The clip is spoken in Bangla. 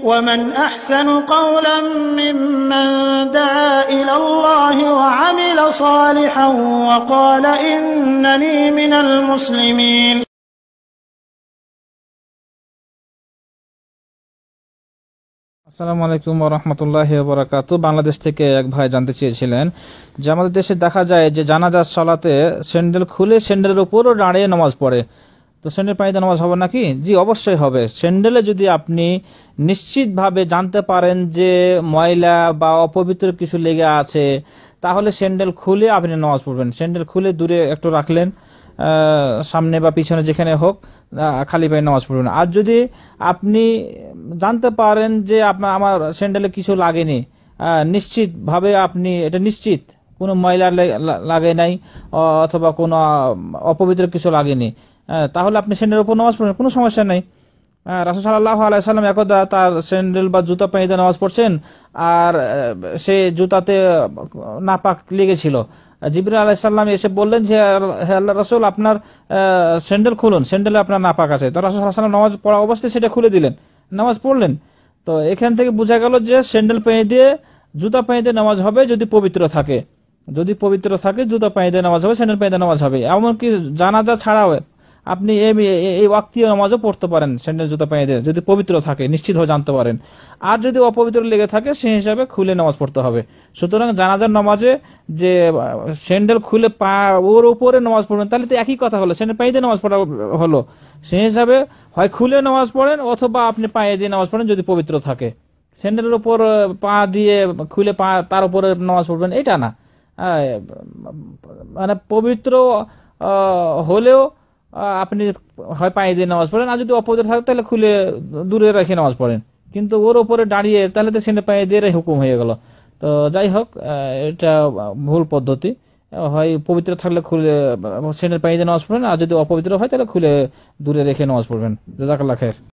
ومن أحسن قولا ممن دعا إلى الله وعمل صالحا وقال إنني من المسلمين. আসসালামু আলাইকুম ওয়া রাহমাতুল্লাহি ওয়া বারাকাতুহু। বাংলাদেশ থেকে এক ভাই জানতে চেয়েছিলেন যে আমাদের দেশে দেখা যায় যে জানাজার সালাতে স্যান্ডেল খুলে স্যান্ডেলের উপরও দাঁড়িয়ে নামাজ পড়ে, তো স্যান্ডেল পানিতে নামাজ হবে নাকি? জি, অবশ্যই হবে। স্যান্ডেলে যদি আপনি নিশ্চিতভাবে জানতে পারেন যে ময়লা বা অপবিত্র কিছু লেগে আছে, তাহলে স্যান্ডেল খুলে আপনি নামাজ পড়বেন। স্যান্ডেল খুলে দূরে একটু রাখলেন, সামনে বা পিছনে যেখানে হোক, খালি পায়ে নামাজ পড়বেন। আর যদি আপনি জানতে পারেন যে আমার স্যান্ডেলে কিছু লাগেনি, নিশ্চিত ভাবে আপনি এটা নিশ্চিত কোনো ময়লা লাগে নাই অথবা কোনো অপবিত্র কিছু লাগেনি, তাহলে আপনি স্যান্ডেলের উপর নামাজ পড়বেন, কোনো সমস্যা নেই। রাসূল সাল্লাল্লাহু আলাইহি সাল্লাম একদা তার স্যান্ডেল বা জুতা পায়ে নামাজ পড়ছেন, আর সে জুতাতে নাপাক লেগেছিল। জিবরাইল আলাইহিস সালাম এসে বললেন যে হে আল্লাহর রাসূল, আপনার স্যান্ডেল খুলুন, স্যান্ডেলে আপনার নাপাক আছে। তো রাসূল সাল্লাল্লাহু আলাইহি ওয়াসাল্লাম নামাজ পড়া অবস্থায় সেটা খুলে দিলেন, নামাজ পড়লেন। তো এখান থেকে বোঝা গেল যে স্যান্ডেল পায়ে দিয়ে জুতা পায়ে দিয়ে নামাজ হবে যদি পবিত্র থাকে। যদি পবিত্র থাকে জুতা পায়ে দিয়ে নামাজ হবে, স্যান্ডেল পায়ে দিয়ে নামাজ হবে। এমনকি জানাজা ছাড়াও আপনি এই ওয়াক্তীয় নামাজও পড়তে পারেন স্যান্ডেল জুতা পায়ে দিয়ে, যদি পবিত্র থাকে, নিশ্চিত হয়ে জানতে পারেন। আর যদি অপবিত্র লেগে থাকে সেই হিসাবে খুলে নামাজ পড়তে হবে। সুতরাং জানাজার নামাজে যে স্যান্ডেল খুলে পা ওর উপরে নামাজ পড়বেন, তাহলে তো একই কথা হলো, স্যান্ডেল পায়ে দিয়ে নামাজ পড়া হলো। সেই হিসাবে হয় খুলে নামাজ পড়েন অথবা আপনি পায়ে দিয়ে নামাজ পড়েন যদি পবিত্র থাকে। স্যান্ডেলের উপর পা দিয়ে খুলে পা তার উপরে নামাজ পড়বেন এটা না, মানে পবিত্র হলেও আপনি হয় পায়ে দিয়ে নামাজ পড়েন, আর যদি অপবিত্র থাকে তাহলে খুলে দূরে রেখে নামাজ পড়েন। কিন্তু ওর উপরে দাঁড়িয়ে তাহলে তো স্যান্ডেল পায়ে দিয়ে হুকুম হয়ে গেল। তো যাই হোক, এটা ভুল পদ্ধতি। হয় পবিত্র থাকলে খুলে স্যান্ডেল পায়ে দিয়ে নামাজ পড়বেন, আর যদি অপবিত্র হয় তাহলে খুলে দূরে রেখে নামাজ পড়বেন। জাযাকাল্লাহ খায়ের।